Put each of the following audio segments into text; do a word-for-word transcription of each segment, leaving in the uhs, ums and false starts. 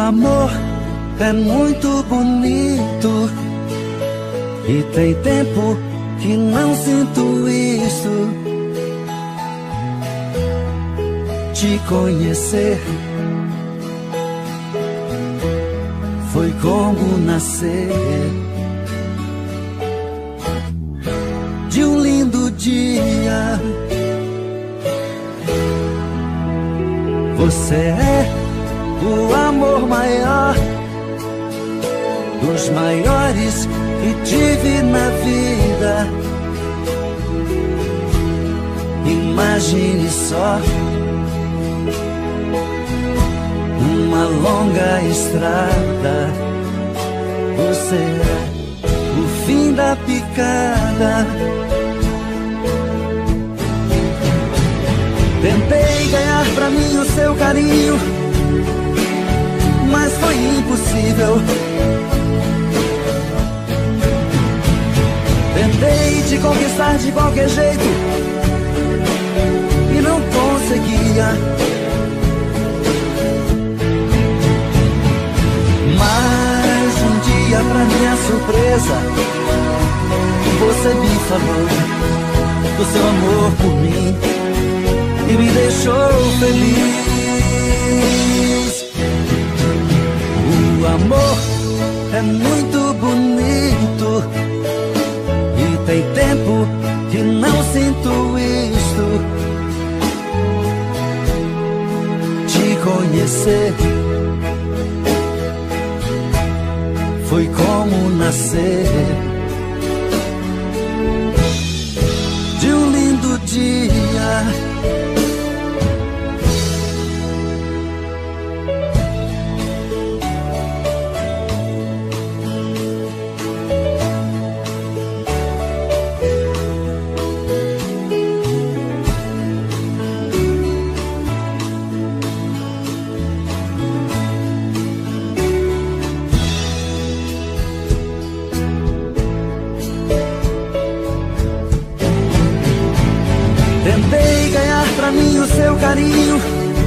amor é muito bonito e tem tempo que não sinto isso. Te conhecer foi como nascer de um lindo dia. Você é o amor maior dos maiores que tive na vida. Imagine só uma longa estrada. Você é o fim da picada. Tentei ganhar pra mim o seu carinho, mas foi impossível. Tentei te conquistar de qualquer jeito e não conseguia. Mas um dia, pra minha surpresa, você me falou do seu amor por mim e me deixou feliz. O amor é muito bonito e tem tempo que não sinto isto. Te conhecer foi como nascer de um lindo dia. Tentei ganhar pra mim o seu carinho,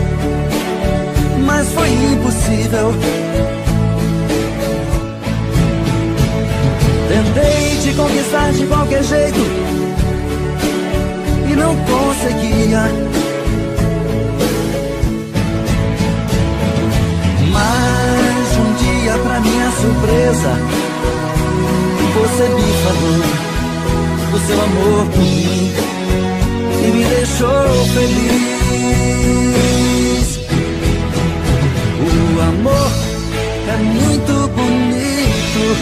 mas foi impossível. Tentei te conquistar de qualquer jeito e não conseguia. Mas um dia, pra minha surpresa, você me falou do seu amor por mim e me deixou feliz. O amor é muito bonito.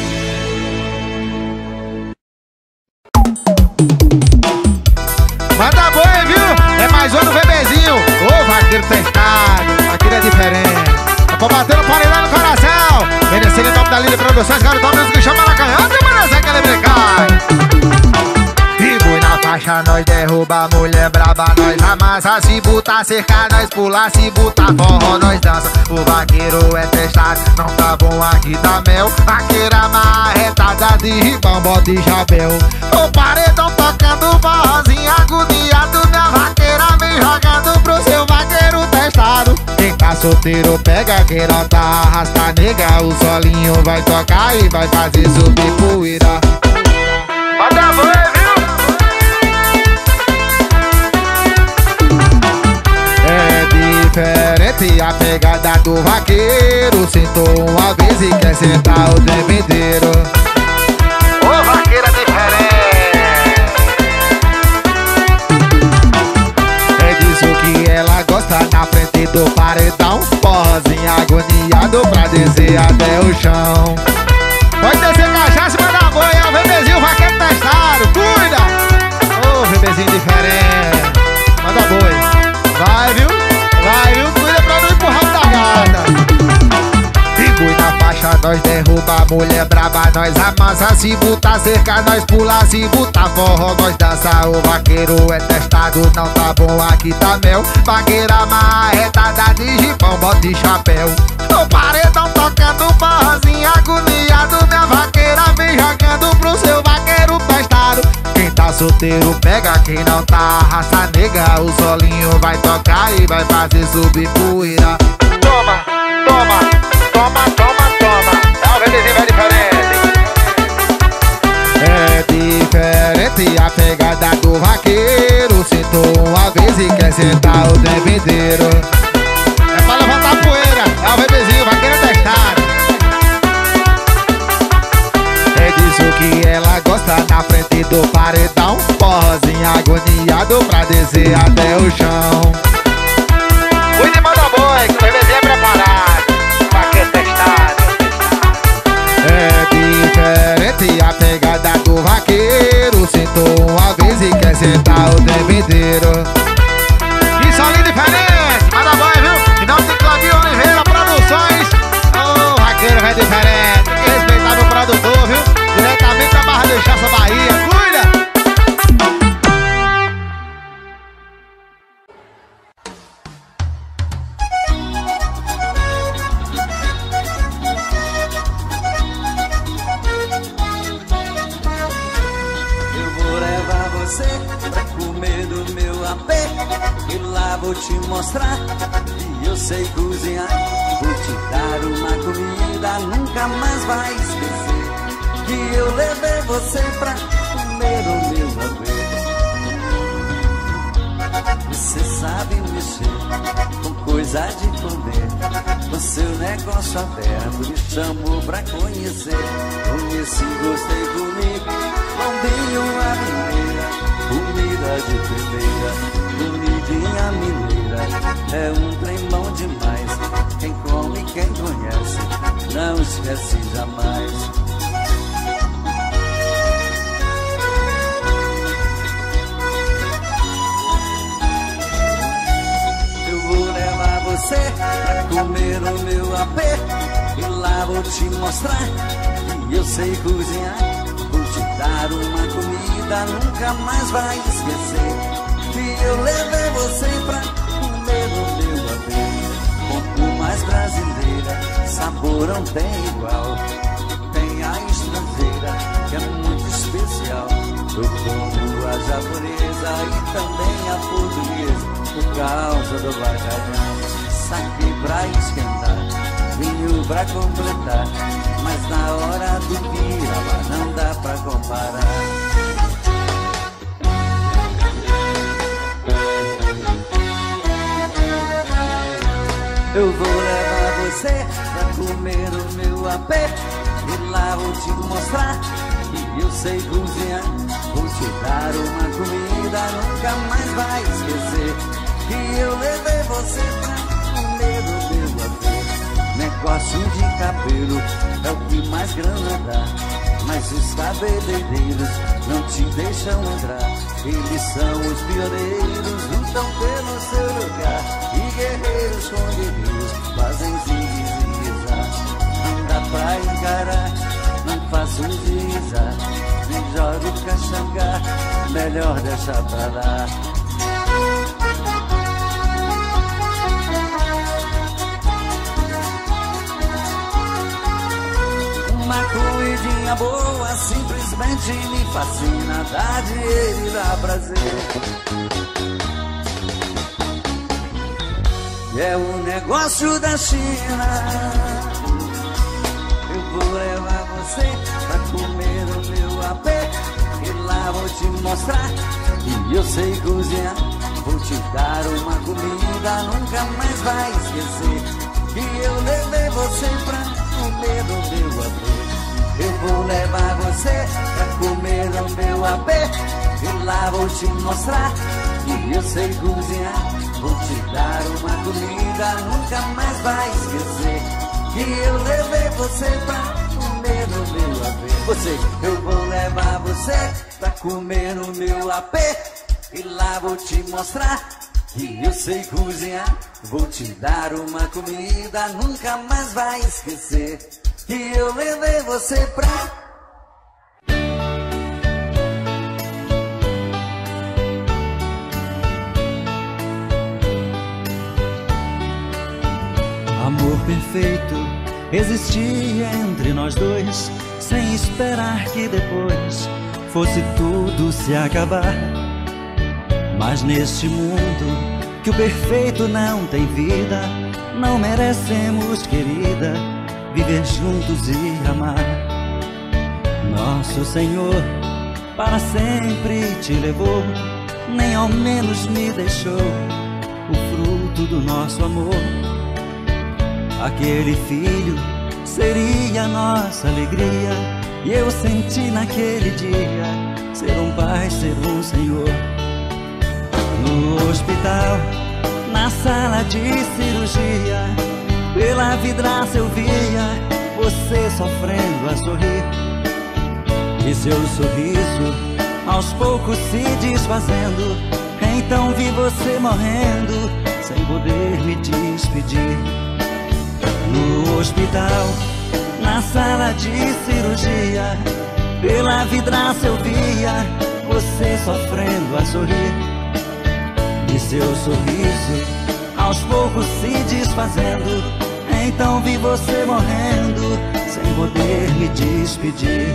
Manda boi, viu? É mais um do bebezinho. Ô, vaqueiro testado, vaqueiro é diferente. Tô batendo paredão no coração. Merecendo em nome da Líder Produções, garotão mesmo que chama na canhota e merece aquele brincar. Faixa, nós derruba, mulher braba, nós amassa. Se botar cerca, nós pula. Se botar forró, nós dança. O vaqueiro é testado, não tá bom, aqui tá mel. Vaqueira marretada de ribão, bota e chapéu. O paredão tocando forrozinho agoniado. Minha vaqueira vem jogando pro seu vaqueiro testado. Quem tá solteiro pega, quem não tá arrasta nega. O solinho vai tocar e vai fazer subir poeira. Manda boi, viu? Diferente a pegada do vaqueiro. Sentou uma vez e quer sentar o tempo inteiro. Ô, vaqueira diferente. É disso que ela gosta na frente do paredão. Forrozinho agoniado pra descer até o chão. Pode descer cachaça e mandar boi. É o bebezinho vaqueiro testado. Cuida! Ô, bebezinho diferente. Manda boi. Vai, viu? Vai, viu? Cuida pra não empurrar o da gata. Boi na faixa, nós derruba, mulher braba, nós amassa. Se botar cerca, nós pula. Se botar forró, nós dança. O vaqueiro é testado, não tá bom, aqui tá mel. Vaqueira marretada de jipão, bota e chapéu. O paredão tocando forrozinho agoniado. Minha vaqueira vem jogando pro seu vaqueiro testado. Quem tá solteiro pega, quem não tá arrasta nega. O solinho vai tocar e vai fazer subir poeira. Toma, toma. toma, toma, toma. É o bebezinho é diferente. É diferente a pegada do vaqueiro. Sentou uma vez e quer sentar o tempo inteiro. É pra levantar poeira. É o bebezinho, vaqueiro testado. É disso que ela gosta na frente do paredão. Forrozinho agoniado pra descer até o chão. Cuide, manda boi, que o bebezinho é preparado. Vaqueiro testado. É diferente a pegada do vaqueiro. Sentou uma vez e quer sentar o tempo inteiro. Isso ali diferente, manda boi, viu? E não tem Claudio Oliveira Produções. Ô, vaqueiro é diferente. Tem que respeitar meu produtor, viu? Diretamente da Barra do Chaça, Bahia. Cuida! Pra comer do meu apê, e lá vou te mostrar que eu sei cozinhar. Vou te dar uma comida, nunca mais vai esquecer que eu levei você pra comer o meu apê. Você sabe mexer com coisa de comer, o seu negócio aberto me chamou pra conhecer. Conheci, gostei comigo, lombinho a mineira, comida de primeira, comidinha mineira. É um trem bom demais, quem come, quem conhece, não esquece jamais. Eu vou levar você pra comer o meu apê, e lá vou te mostrar que eu sei cozinhar. Vou te dar uma comida, nunca mais vai esquecer que eu levei você pra comer o meu apê. Pouco mais brasileira, sabor não tem igual. Tem a estrangeira, que é muito especial. Eu como a japonesa e também a portuguesa, por causa do bacalhau. Saque pra esquentar, vinho pra completar, mas na hora do piraba não dá pra comparar. Eu vou levar você pra comer o meu apê, e lá vou te mostrar que eu sei cozinhar. Vou te dar uma comida, nunca mais vai esquecer que eu levei você pra comer o meu apê. Negócio de cabelo é o que mais grana dá, mas os cabeleireiros não te deixam entrar. Eles são os pioneiros, lutam pelo seu lugar, e guerreiros com guerreiros fazem zigue-zigue-zá. Não dá pra encarar, não faço deslizar, nem jogo caxangá, melhor deixar pra lá. Uma comidinha boa simplesmente me fascina, dá dinheiro e dá prazer. É o negócio da China. Eu vou levar você pra comer o meu apê, e lá vou te mostrar que eu sei cozinhar. Vou te dar uma comida, nunca mais vai esquecer que eu levei você pra comer o meu apê. Eu vou levar você pra comer o meu apê, e lá vou te mostrar que eu sei cozinhar. Vou te dar uma comida, nunca mais vai esquecer que eu levei você pra comer o meu apê. Você, eu vou levar você pra comer o meu apê, e lá vou te mostrar que eu sei cozinhar. Vou te dar uma comida, nunca mais vai esquecer que eu levei você pra... Amor perfeito existia entre nós dois, sem esperar que depois fosse tudo se acabar. Mas neste mundo que o perfeito não tem vida, não merecemos, querida, viver juntos e amar. Nosso Senhor para sempre te levou, nem ao menos me deixou o fruto do nosso amor. Aquele filho seria nossa alegria, e eu senti naquele dia ser um pai, ser um Senhor. No hospital, na sala de cirurgia, pela vidraça eu via você sofrendo a sorrir, e seu sorriso aos poucos se desfazendo. Então vi você morrendo sem poder me despedir. No hospital, na sala de cirurgia, pela vidraça eu via você sofrendo a sorrir, e seu sorriso aos poucos se desfazendo. Então vi você morrendo sem poder me despedir.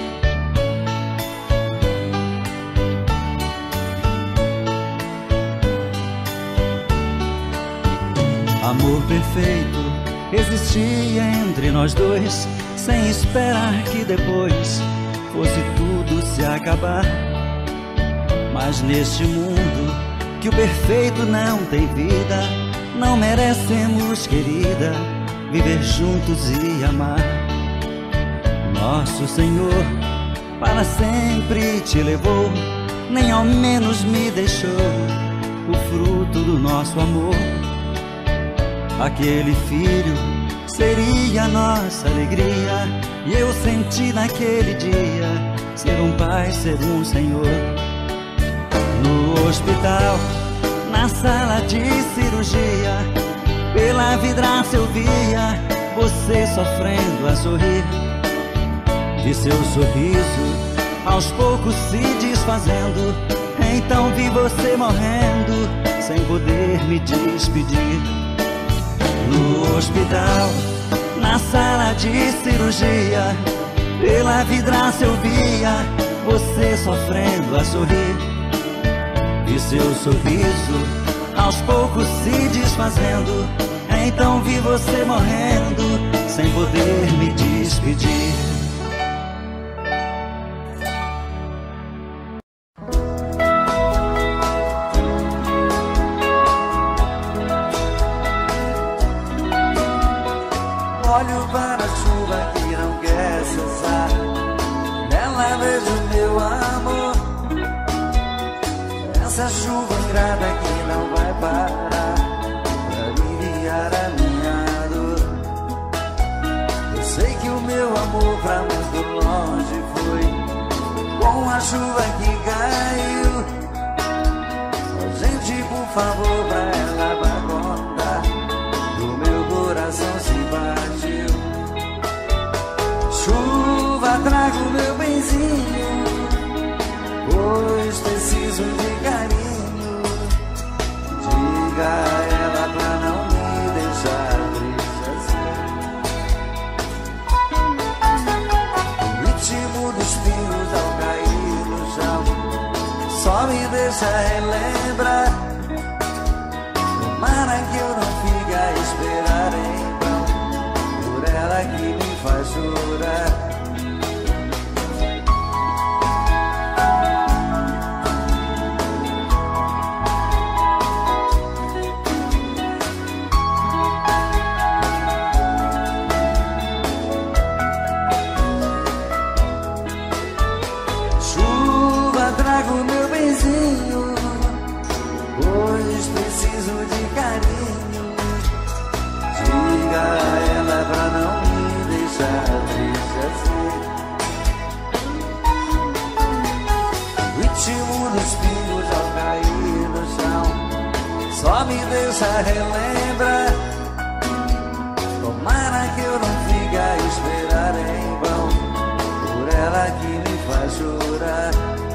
Amor perfeito existia entre nós dois, sem esperar que depois fosse tudo se acabar. Mas neste mundo que o perfeito não tem vida, não merecemos, querida, viver juntos e amar. Nosso Senhor para sempre te levou, nem ao menos me deixou o fruto do nosso amor. Aquele filho seria nossa alegria, e eu senti naquele dia ser um pai, ser um Senhor. No hospital, na sala de cirurgia, pela vidraça eu via você sofrendo a sorrir, e seu sorriso aos poucos se desfazendo. Então vi você morrendo sem poder me despedir. No hospital, na sala de cirurgia, pela vidraça eu via você sofrendo a sorrir, e seu sorriso aos poucos se desfazendo. Então vi você morrendo sem poder me despedir. Olho para a chuva que não quer cessar, nela vejo meu amor. Essa chuva ingrata que não vai parar pra aliviar a minha dor. Eu sei que o meu amor pra muito longe foi com a chuva que caiu. Oh, gente, por favor, pra ela vai contar, do meu coração se partiu. Chuva, traga o meu benzinho, pois preciso de carinho. Diga a ela pra não me deixar triste assim. O ritmo dos pingos ao cair no chão só me deixa relembrar. Tomara que eu não fique a esperar em vão por ela que me faz chorar. Chuva, traga o meu benzinho, pois preciso de carinho. Diga a ela pra não me deixar triste assim. O ritmo dos pingos ao cair no chão só me deixa relembrar. Tomara que eu não fique a esperar em vão por ela que me faz chorar.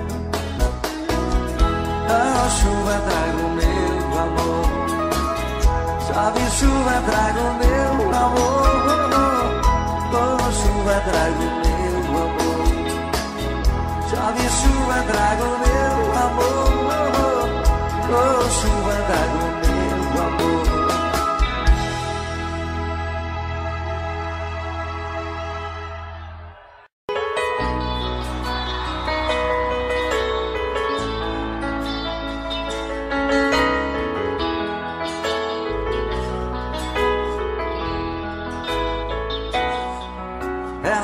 Oh, chuva, traga o meu amor. Chove, chuva, traga o meu amor. Oh, chuva, traga o meu amor. Chove, chuva, traga o meu amor. Oh, chuva, traga o meu amor.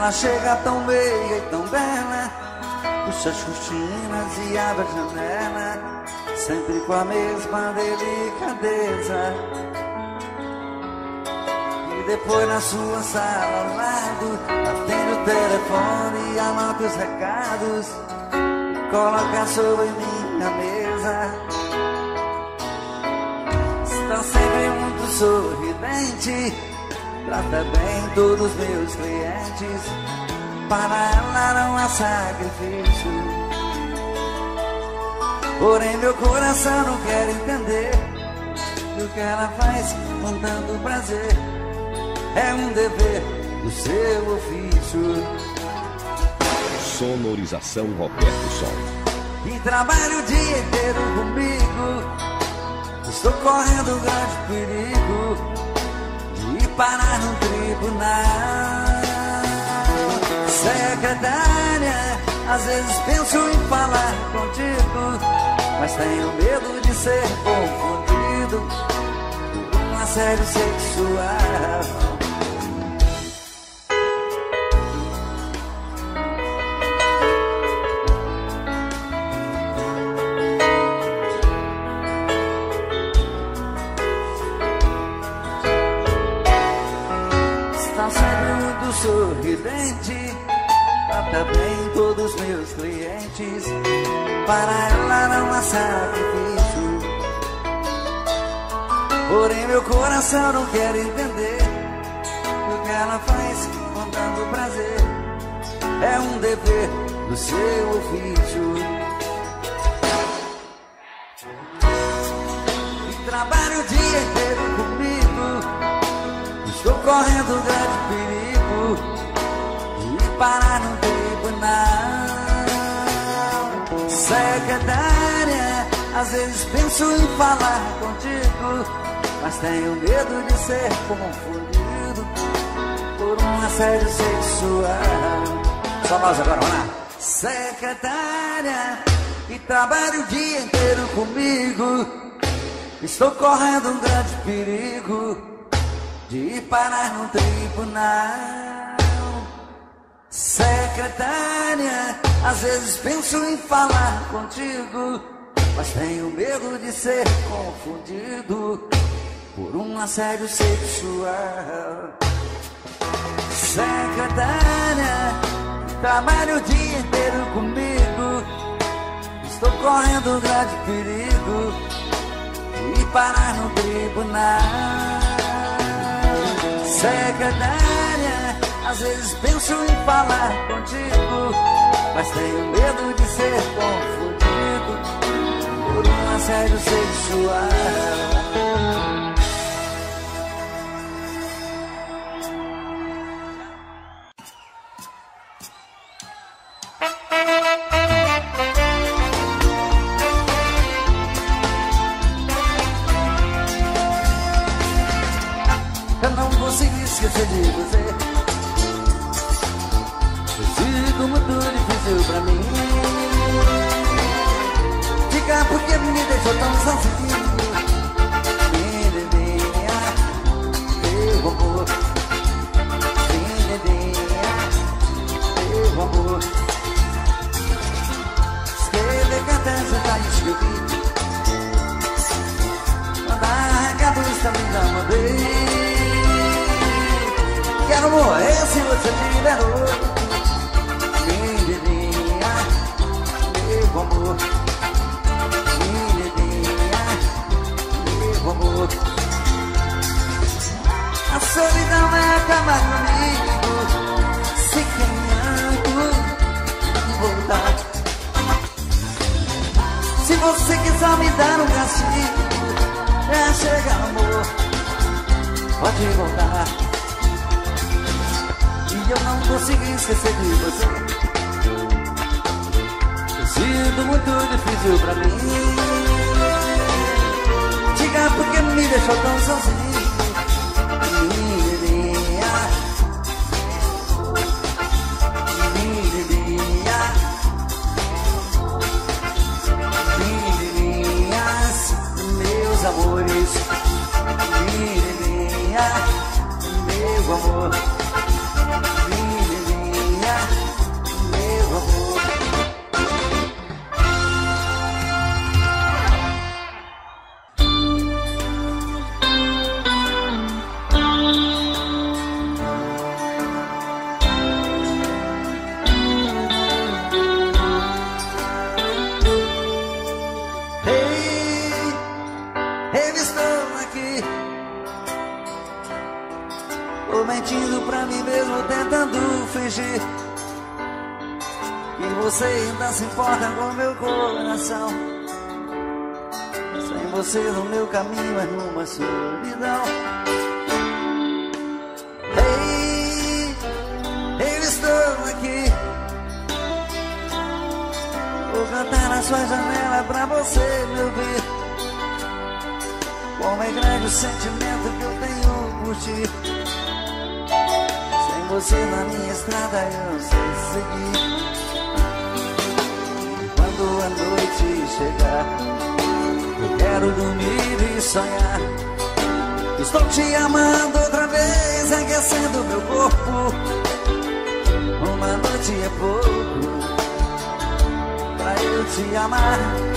Ela chega tão meia e tão bela, puxa as cortinas e abre a janela, sempre com a mesma delicadeza. E depois na sua sala ao lado, atende o telefone e anota os recados, coloca sobre minha mesa. Está sempre muito sorridente, trata bem todos os meus clientes, para ela não há sacrifício. Porém meu coração não quer entender que o que ela faz com tanto prazer é um dever do seu ofício. Sonorização Roberto Sol. E trabalha o dia inteiro comigo, estou correndo grande perigo de parar no tribunal. Secretária, às vezes penso em falar contigo, mas tenho medo de ser confundido por um assédio sexual. Sorridente, trata bem todos os meus clientes, para ela não há sacrifício. Porém meu coração não quer entender que o que ela faz com tanto prazer é um dever do seu ofício. E trabalha o dia inteiro comigo, estou correndo grande perigo e parar no tribunal. Secretária, às vezes penso em falar contigo, mas tenho medo de ser confundido por um assédio sexual. Só nós agora, vamos lá. Secretária, que trabalha o dia inteiro comigo, estou correndo um grande perigo de parar no tribunal. Secretária, às vezes penso em falar contigo, mas tenho medo de ser confundido por um assédio sexual. Secretária, trabalha o dia inteiro comigo, estou correndo um grande perigo de parar no tribunal. Secretária, às vezes penso em falar contigo, mas tenho medo de ser confundido por um assédio sexual. Eu não consegui esquecer de você, tem sido muito difícil pra mim. Diga por que me deixou tão sozinho, menininha, meu amor, menininha, meu amor. Escrever cantança pra escrever, mandar recados também já mandei. Quero morrer se você tiver outro, menininha, meu amor, menininha, meu amor. A solidão vai acabar comigo, se querendo voltar. Se você quiser me dar um castigo, é chegar, amor, pode voltar. E eu não consegui esquecer de você, tem sido muito difícil pra mim. Diga por que me deixou tão sozinho, menininha, menininha, menininhas, meus amores, menininha, meu amor. eu estou aqui. Tô mentindo pra mim mesmo, tentando fingir que você ainda se importa com meu coração. Sem você no meu caminho é numa solidão. Ei, eu estou aqui. Vou cantar na sua janela pra você me ouvir. Como é grande o sentimento que eu tenho por ti. Sem você na minha estrada eu não sei seguir. Quando a noite chegar, eu quero dormir e sonhar. Estou te amando outra vez, aquecendo meu corpo. Uma noite é pouco pra eu te amar.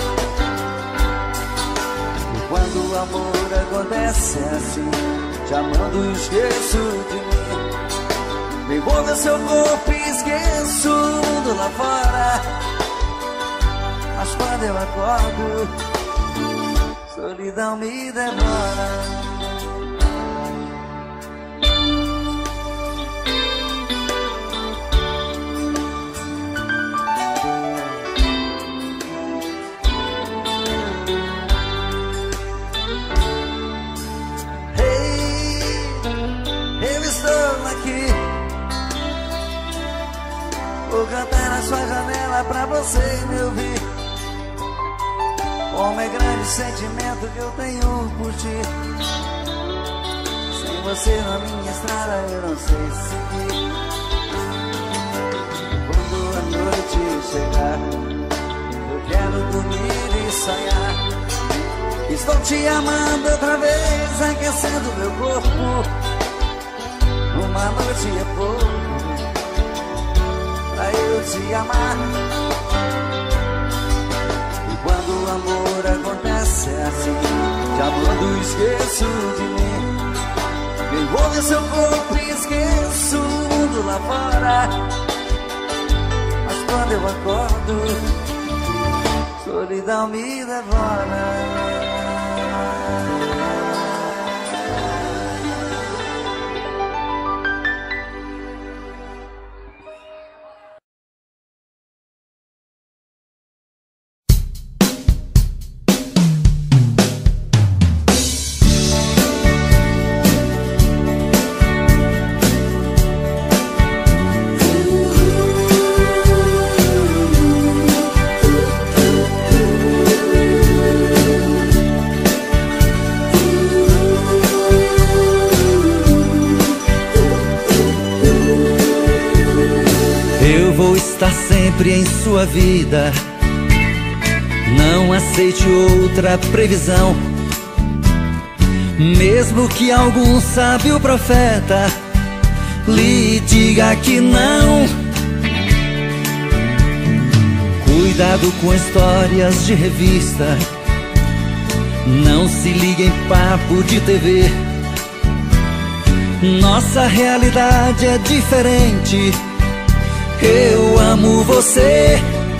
E quando o amor acontece assim, te amando e esqueço de mim. Me envolve o seu corpo e esqueço o mundo lá fora. Mas quando eu acordo, solidão me devora. Vou cantar na sua janela pra você me ouvir. Como é grande o sentimento que eu tenho por ti. Sem você na minha estrada eu não sei seguir. Quando a noite chegar, eu quero dormir e sonhar. Estou te amando outra vez, aquecendo meu corpo. Uma noite é pouco pra eu te amar. E quando o amor acontece assim, te amando esqueço de mim. Me envolve seu corpo e esqueço o mundo lá fora. Mas quando eu acordo, solidão me devora. Sempre em sua vida, não aceite outra previsão. Mesmo que algum sábio profeta lhe diga que não. Cuidado com histórias de revista, não se ligue em papo de T V. Nossa realidade é diferente. Eu amo você.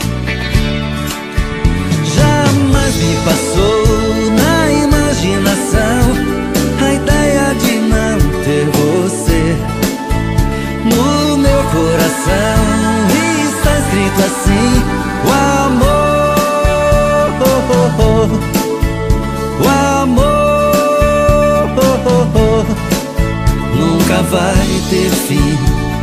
Jamais me passou na imaginação a ideia de não ter você. No meu coração está escrito assim: o amor, o amor nunca vai ter fim.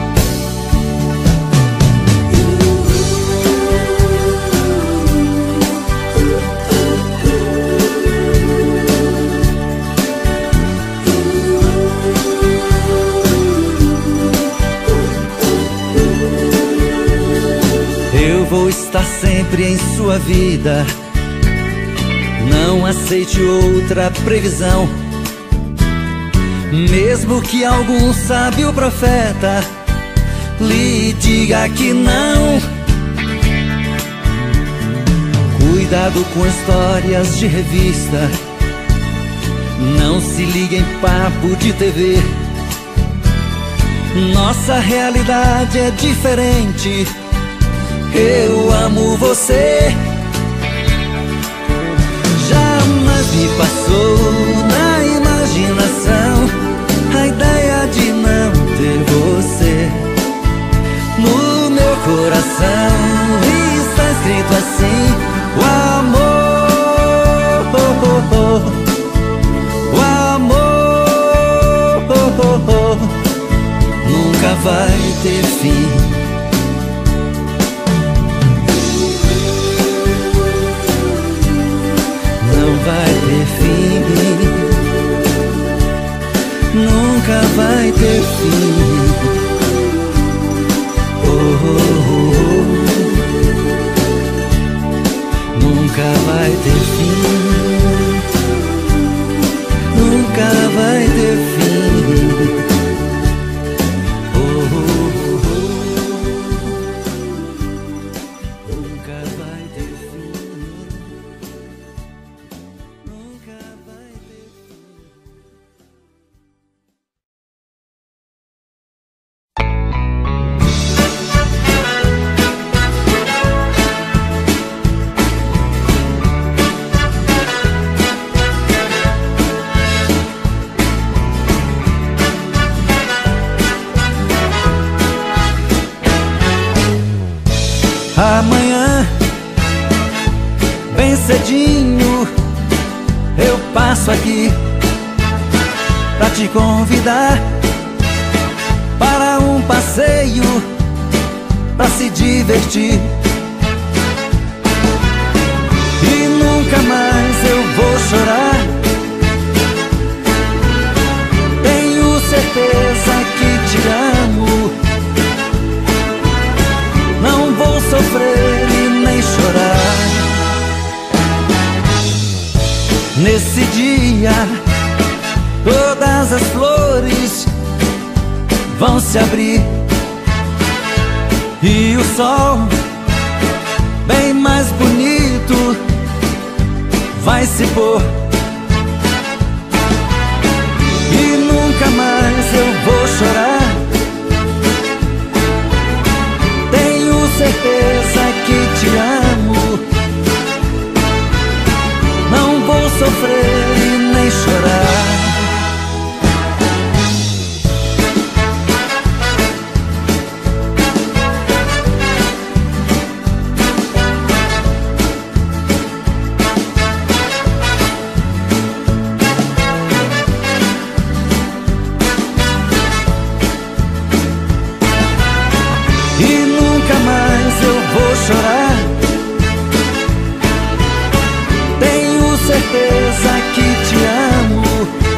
Vou estar sempre em sua vida, não aceite outra previsão. Mesmo que algum sábio profeta lhe diga que não. Cuidado com histórias de revista, não se ligue em papo de T V. Nossa realidade é diferente. Eu amo você. Jamais me passou vai ter fim. Não vai ter fim, nunca vai ter fim. Oh, oh, oh, oh. Nunca vai ter fim, nunca vai ter fim. Oh, oh, oh, oh. Nunca vai ter fim, nunca vai ter fim. Amanhã, bem cedinho, eu passo aqui pra te convidar para um passeio, pra se divertir. E nunca mais eu vou chorar. Tenho certeza que te amo. Não vou sofrer e nem chorar. Nesse dia, todas as flores vão se abrir e o sol, bem mais bonito, vai se pôr. E nunca mais eu vou chorar. Certeza que te amo. Não vou sofrer e nem chorar. Chorar. Tenho certeza que te amo.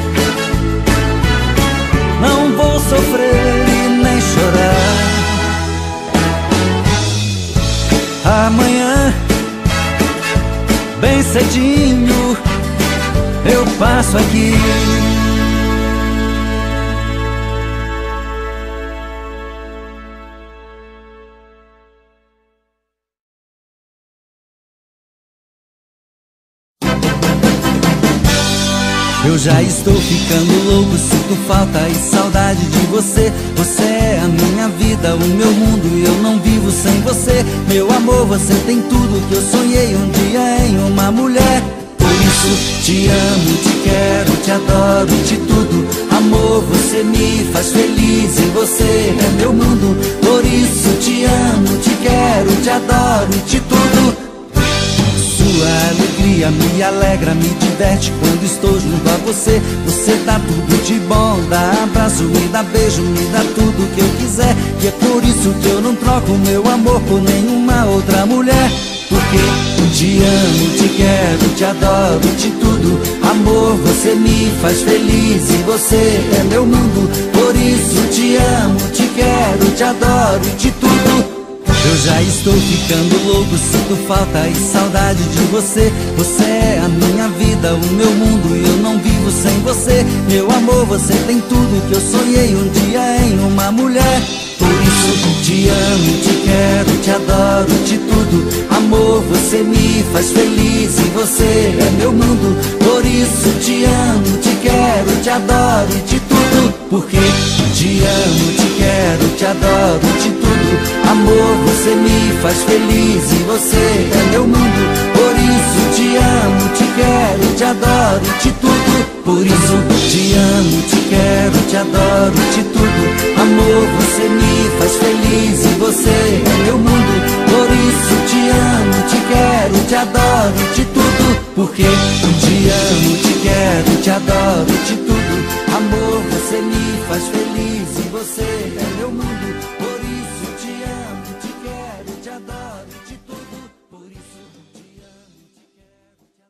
Não vou sofrer e nem chorar. Amanhã, bem cedinho, eu passo aqui. Eu já estou ficando louco, sinto falta e saudade de você. Você é a minha vida, o meu mundo e eu não vivo sem você. Meu amor, você tem tudo que eu sonhei um dia em uma mulher. Por isso te amo, te quero, te adoro, te tudo. Amor, você me faz feliz e você é meu mundo. Por isso te amo, te quero, te adoro, te tudo. Sua alegria me alegra, me diverte quando estou junto a você. Você dá tudo de bom, dá abraço, me dá beijo, me dá tudo que eu quiser. E é por isso que eu não troco meu amor por nenhuma outra mulher. Porque te amo, te quero, te adoro, te tudo. Amor, você me faz feliz e você é meu mundo. Por isso te amo, te quero, te adoro, te tudo. Eu já estou ficando louco, sinto falta e saudade de você. Você é a minha vida, o meu mundo e eu não vivo sem você. Meu amor, você tem tudo que eu sonhei um dia em uma mulher. Por isso te amo, te quero, te adoro, te tudo. Amor, você me faz feliz e você é meu mundo. Por isso te amo, te quero, te adoro, te tudo. Porque te amo, te quero, te adoro, te tudo. Amor, você me faz feliz e você é meu mundo. Por isso te amo, te quero, te adoro, te tudo. Por isso te amo, te quero, te adoro, te tudo. Amor, você me faz feliz e você é meu mundo. Por isso te amo, te quero, te adoro, te tudo. Porque te amo, te quero, te adoro, te tudo. Amor, você me faz feliz e você você é meu mundo. Por isso te amo, te quero, te adoro, de tudo. Por isso te amo, te quero, te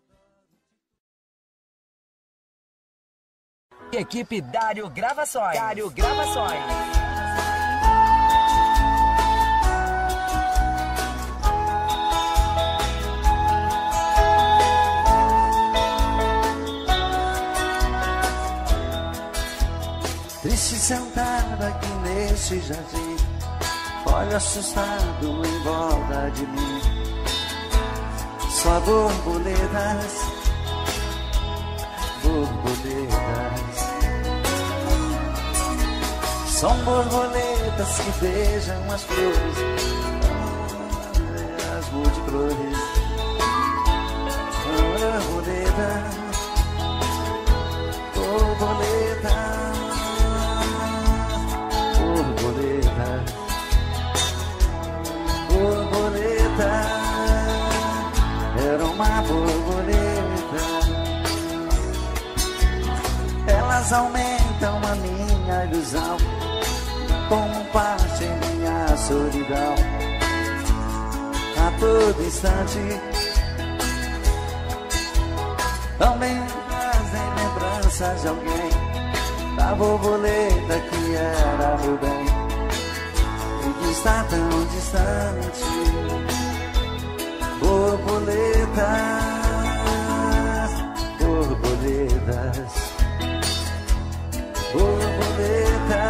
adoro. Equipe Dário Gravações. Dário Gravações. Triste sentada aqui neste jardim, olho assustado em volta de mim. Só borboletas, borboletas. São borboletas que beijam as flores, as multicores. Borboletas, borboletas. Borboleta, borboleta, era uma borboleta. Elas aumentam a minha ilusão, tomam parte em minha solidão. A todo instante também trazem lembranças de alguém, da borboleta que era meu bem e que está tão distante. Borboletas, borboletas, borboleta,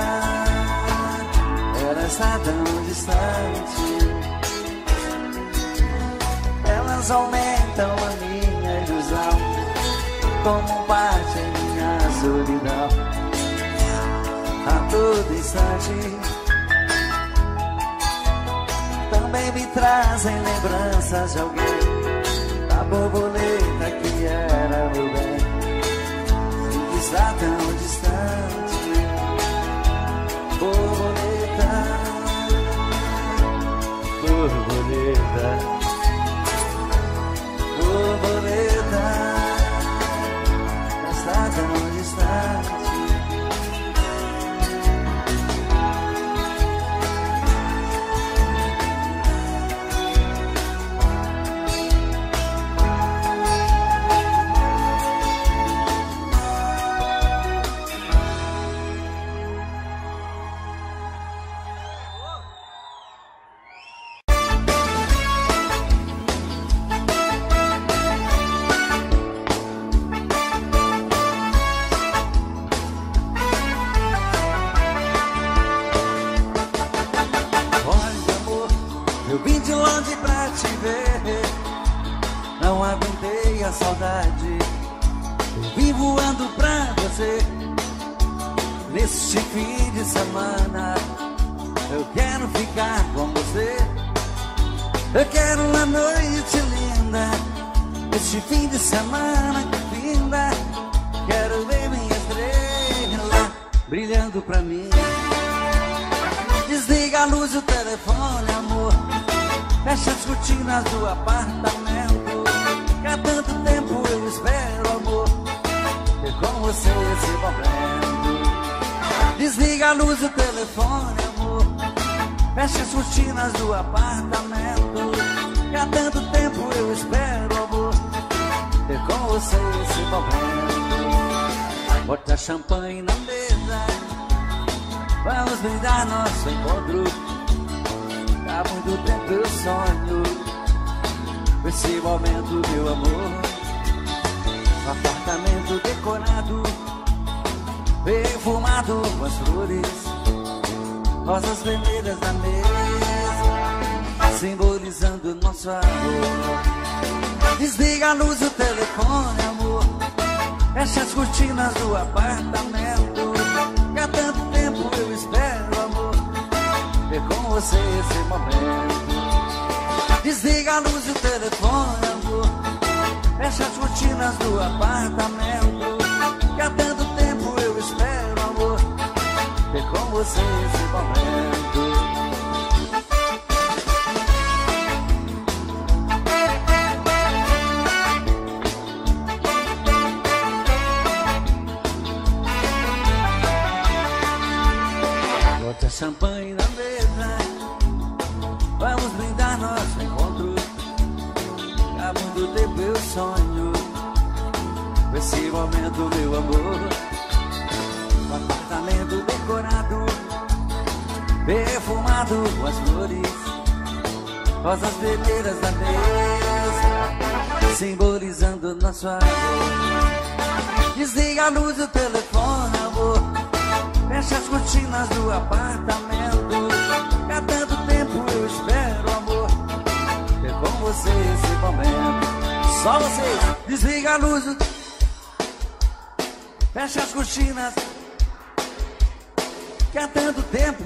ela está tão distante. Elas aumentam a minha ilusão, tomam parte em minha solidão. A todo instante também me trazem lembranças de alguém, da borboleta que era meu bem e que está tão distante. Borboleta, borboleta, borboleta, está tão distante. Saudade, eu vim voando pra você. Neste fim de semana eu quero ficar com você. Eu quero uma noite linda, este fim de semana que finda. Quero ver minha estrela brilhando pra mim. Desliga a luz do telefone, amor, fecha as cortinas do apartamento. Há tanto tempo eu espero, amor, ter com você esse momento. Desliga a luz do telefone, amor, fecha as cortinas do apartamento. Há tanto tempo eu espero, amor, ter com você esse momento. Bota champanhe na mesa, vamos brindar nosso encontro. Há muito tempo eu sonho esse momento, meu amor. Um apartamento decorado, perfumado com as flores, rosas vermelhas na mesa, simbolizando nosso amor. Desliga a luz do telefone, amor, fecha as cortinas do apartamento. Que há tanto tempo eu espero, amor, ter com você esse momento. Desliga a luz do telefone, amor, fecha as cortinas do apartamento. Que há tanto tempo eu espero, amor, ter com você esse momento. champanhe na mesa, vamos brindar nosso encontro. Há muito tempo eu sonho com esse momento, meu amor. Um apartamento decorado, perfumado com as flores, rosas vermelhas na mesa, simbolizando nosso amor. Desliga a luz do telefone, amor, fecha as cortinas do apartamento. Há tanto tempo eu espero, amor, ter com você esse momento. Só vocês, desliga a luz do... fecha as cortinas, que há tanto tempo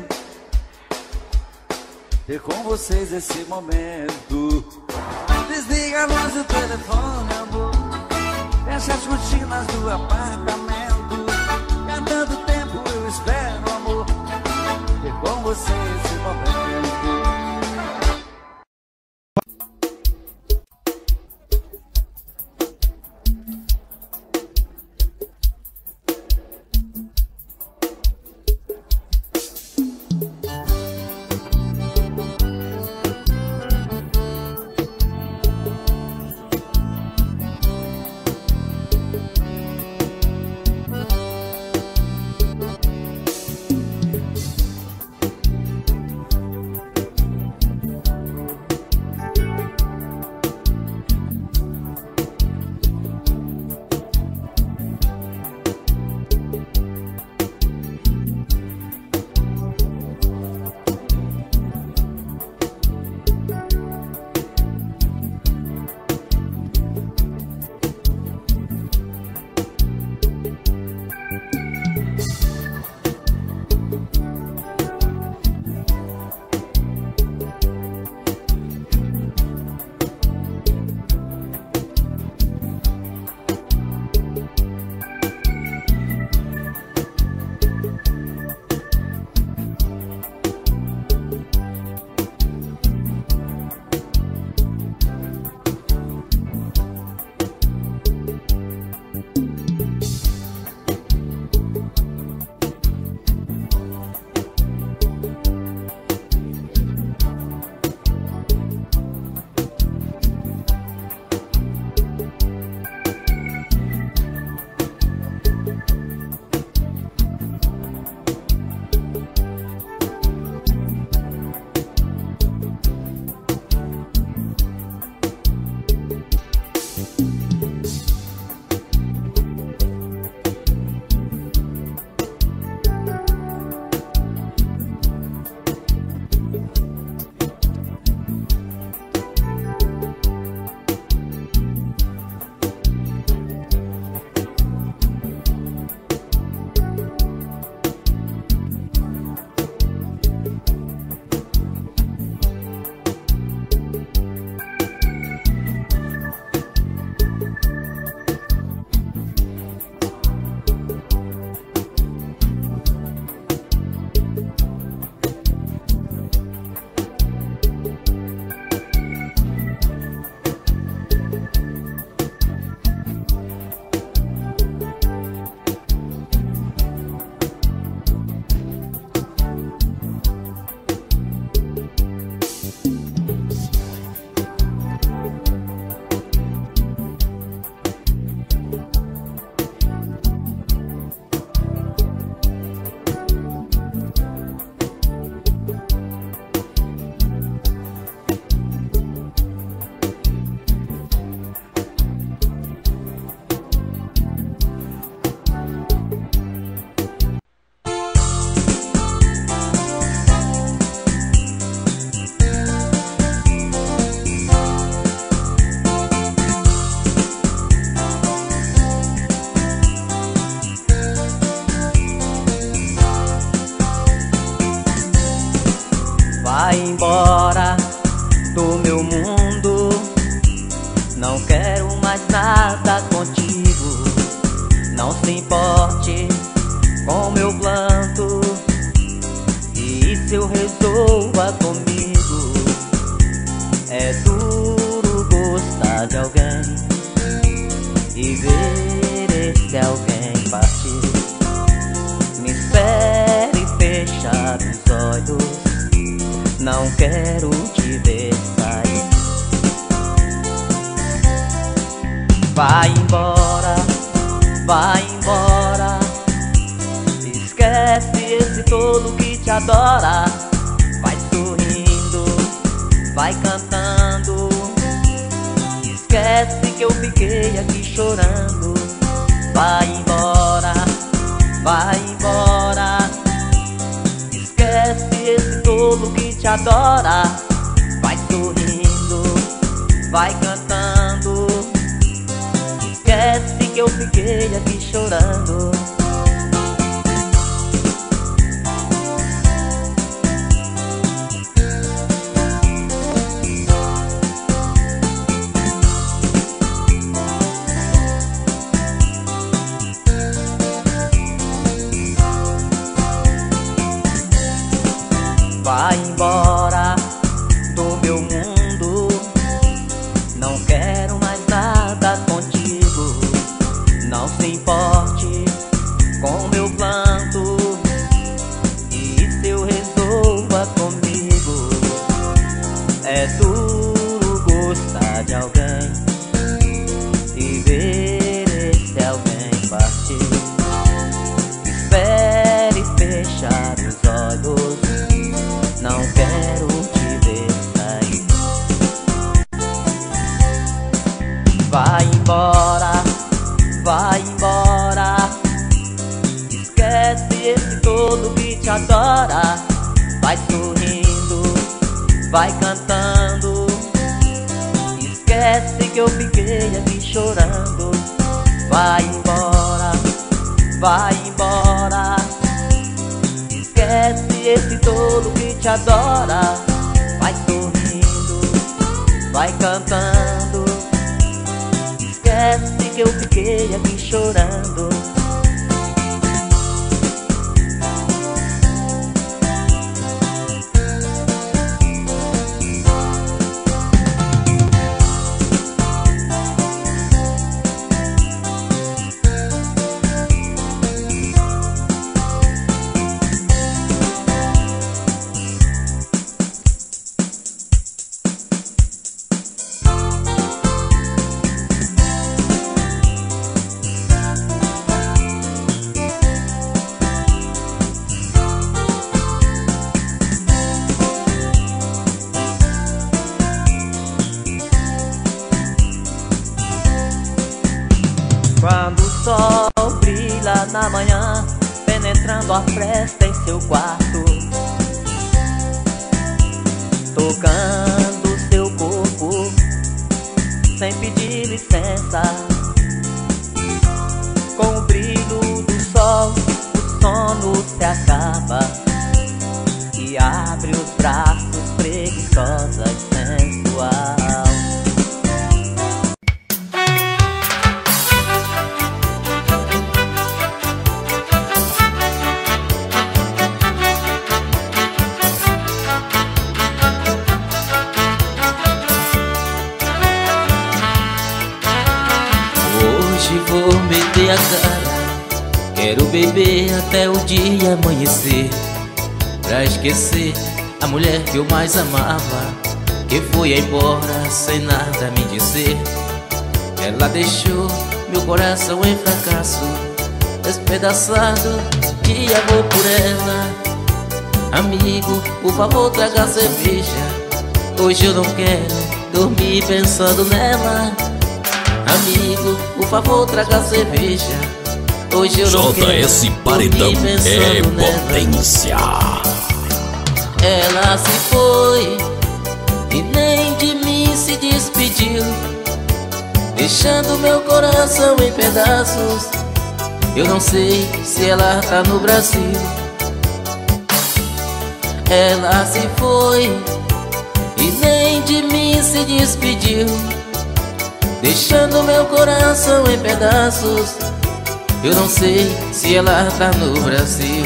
ter com vocês esse momento. Desliga a luz do telefone, amor, fecha as cortinas do apartamento. Que há tanto tempo eu espero, amor, ter com você esse momento. Vai embora do meu mundo, não quero mais nada contigo. Não se importe com meu planto, e isso eu resolva comigo. É duro gostar de alguém e ver esse alguém partir. Me espere fechar fechar os olhos, não quero te ver sair. Vai embora, vai embora, esquece esse tolo que te adora. Vai sorrindo, vai cantando, esquece que eu fiquei aqui chorando. Vai embora, vai embora, esquece esse tolo que te adora. Vai sorrindo, vai cantando, esquece que eu fiquei aqui chorando. Vai embora do meu mundo, não quero mais nada contigo. Não se importe com meu planto, e isso eu resolva comigo. É duro gostar de alguém e ver esse alguém partir. Espere fechar os olhos, não quero te ver sair. Vai embora, vai embora, esquece esse tolo que te adora. Vai sorrindo, vai cantando, esquece que eu fiquei aqui chorando. Vai embora, vai embora, esquece esse tolo que te adora. Vai sorrindo, vai cantando, esquece que eu fiquei aqui chorando. Quando o sol brilha na manhã, penetrando a fresta em seu quarto, tocando seu corpo sem pedir licença. Com o brilho do sol, o sono se acaba e abre os braços preguiçosa e sensual. Hoje vou meter a cara, quero beber até o dia amanhecer, pra esquecer a mulher que eu mais amava, que foi embora sem nada me dizer. Ela deixou meu coração em fracasso, despedaçado de amor por ela. Amigo, por favor traga cerveja, hoje eu não quero dormir pensando nela. Amigo, por favor traga cerveja, hoje eu não quero J S Paredão é potência. Ela se foi e nem de mim se despediu, deixando meu coração em pedaços. Eu não sei se ela tá no Brasil. Ela se foi e nem de mim se despediu, deixando meu coração em pedaços. Eu não sei se ela tá no Brasil.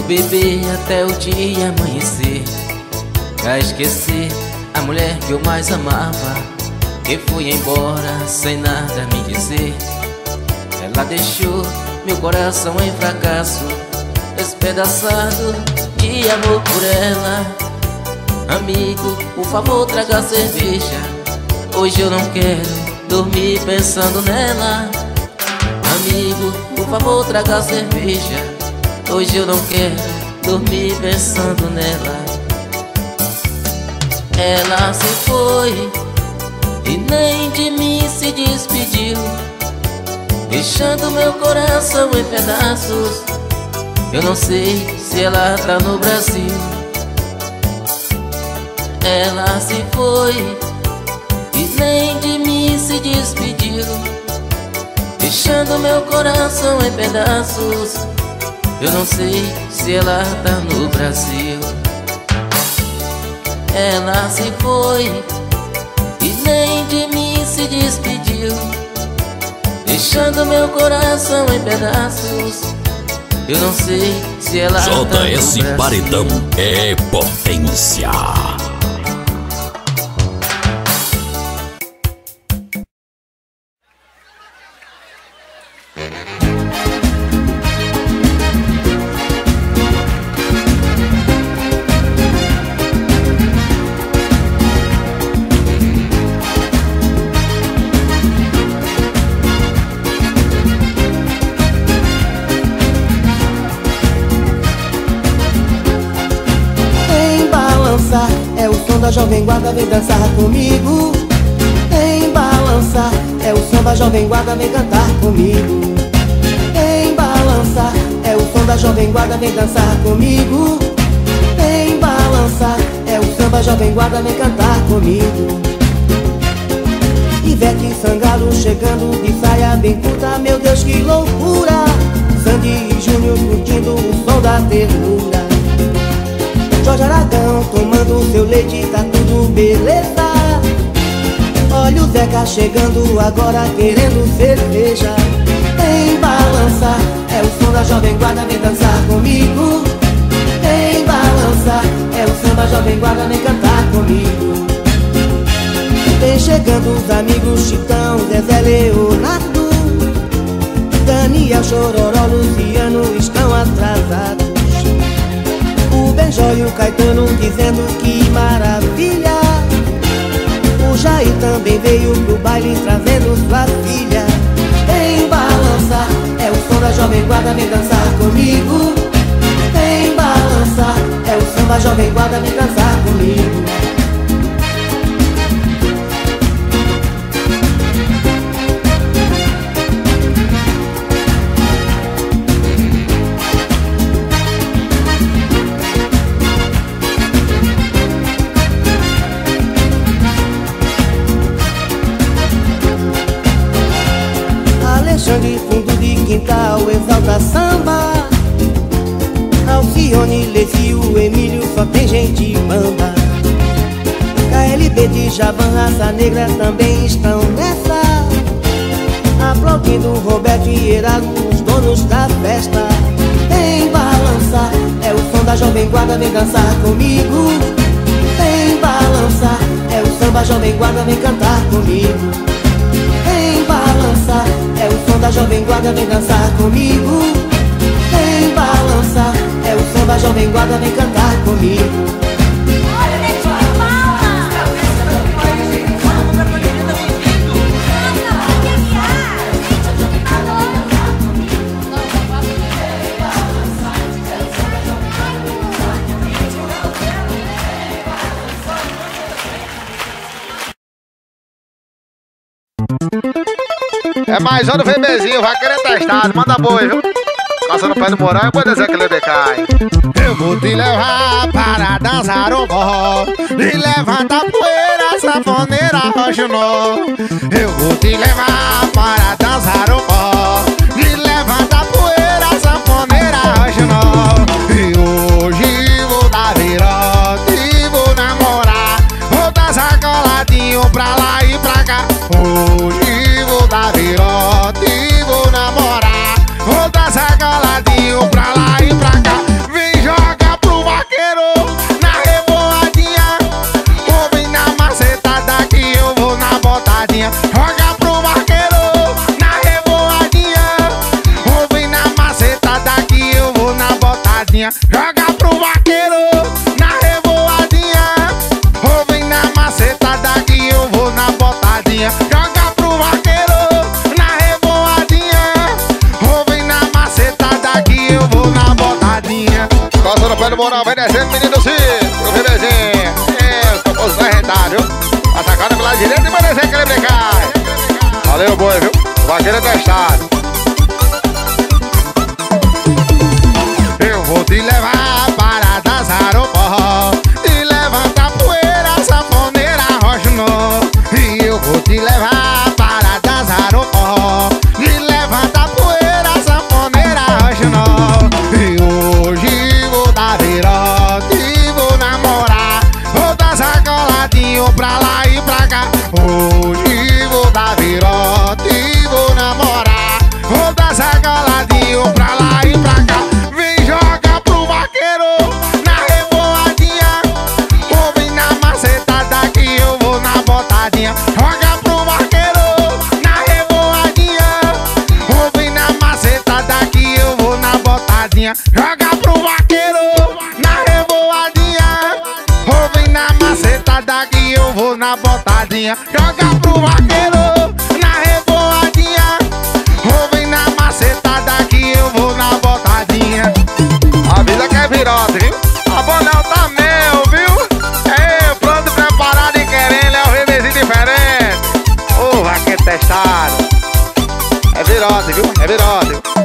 beber até o dia amanhecer, pra esquecer a mulher que eu mais amava, que foi embora sem nada me dizer. Ela deixou meu coração em fracasso, despedaçado de amor por ela. Amigo, por favor traga cerveja, hoje eu não quero dormir pensando nela. Amigo, por favor traga cerveja, hoje eu não quero dormir pensando nela. Ela se foi e nem de mim se despediu, deixando meu coração em pedaços. Eu não sei se ela tá no Brasil. Ela se foi e nem de mim se despediu, deixando meu coração em pedaços. Eu não sei se ela tá no Brasil. Ela se foi e nem de mim se despediu, deixando meu coração em pedaços. Eu não sei se ela tá no J S Brasil. Paredão é potência. É o som da Jovem Guarda, vem dançar comigo. Em balançar, é o samba Jovem Guarda, vem cantar comigo. Em balançar, é o som da Jovem Guarda, vem dançar comigo. Em balançar, é o samba Jovem Guarda, vem cantar comigo. Ivete Sangalo chegando de saia bem curta, meu Deus que loucura. Sandy e Júnior curtindo o som da ternura. Jorge Aragão tomando seu leite, tá tudo beleza. Olha o Zeca chegando agora querendo cerveja. Em balançar, é o som da Jovem Guarda, vem dançar comigo. Em balançar, é o samba Jovem Guarda, vem cantar comigo. Vem chegando os amigos Chitão, Zezé Leonardo, Daniel, Chororó, Luciano estão atrasados. O Benjó e o Caetano dizendo que maravilha. O Jair também veio pro baile trazendo sua filha. Em balançar, é o som da Jovem Guarda, vem dançar comigo. Em balançar, é o samba Jovem Guarda, vem dançar comigo. Alexandre Fundo de Quintal exalta samba. Alcione, Lecio, Emílio, só tem gente bamba. K L B de Javan, Raça Negra também estão nessa, aplaudindo Roberto e Heraldo, os donos da festa. Em balançar, é o som da Jovem Guarda, vem dançar comigo. Em balançar, é o samba Jovem Guarda, vem cantar comigo. Em balançar, é o som da Jovem Guarda, vem dançar comigo. Em balançar, é o samba Jovem Guarda, vem cantar comigo. É mais um do VBzinho, vai querer testado, manda boi, viu? Coça no pé do morango, pode dizer que ele decai. Eu vou te levar para dançar o forró, e levanta a poeira, sanfoneira, rocha nó. Eu vou te levar para dançar o forró, e levanta a poeira, sanfoneira, rocha nó. E hoje vou dar virote, vou namorar, vou dançar coladinho pra lá e pra cá. Hoje vou dar virote, vou namorar, vou dançar coladinho pra lá e pra cá. Vem botadinha. Joga pro vaqueiro na revoadinha. Ou vem na macetada que eu vou na botadinha. Joga pro vaqueiro na revoadinha. Ou vem na macetada que eu vou na botadinha. Joga pro vaqueiro na revoadinha. Ou vem na macetada que eu vou na botadinha. Costa no pé do moral, vem descendo, menino Ciro, o bebezinho. É, os propósitos vai rentar, viu? A sacada pela direita e vai descer aquele brecai. Valeu, boi, viu? O vaqueiro é testado. Eu vou te levar para dançar o forró, te levantar poeira, sanfoneira, rocha no. E eu vou te levar para dançar o forró, te levantar poeira, sanfoneira, rocha no. E hoje vou dar virote, vou namorar, vou dançar coladinho pra lá e pra cá. Hoje vou dar virote, vou namorar, vou dançar coladinho pra lá e pra cá. Vem jogar pro vaqueiro na revoadinha, ou vem na macetada que eu vou na botadinha. Joga pro vaqueiro na revoadinha, ou vem na macetada que eu vou na botadinha. Joga pro vaqueiro na revoadinha, ou vem na macetada que eu vou na botadinha. Joga pro vaqueiro na revoadinha, ou vem na macetada que eu vou na botadinha. Avisa que é virote, viu? A Bonel tá mel, viu? É, pronto, preparado e querendo, é o remezinho diferente. Ô, vaqueiro testado. É virote, viu? É virote.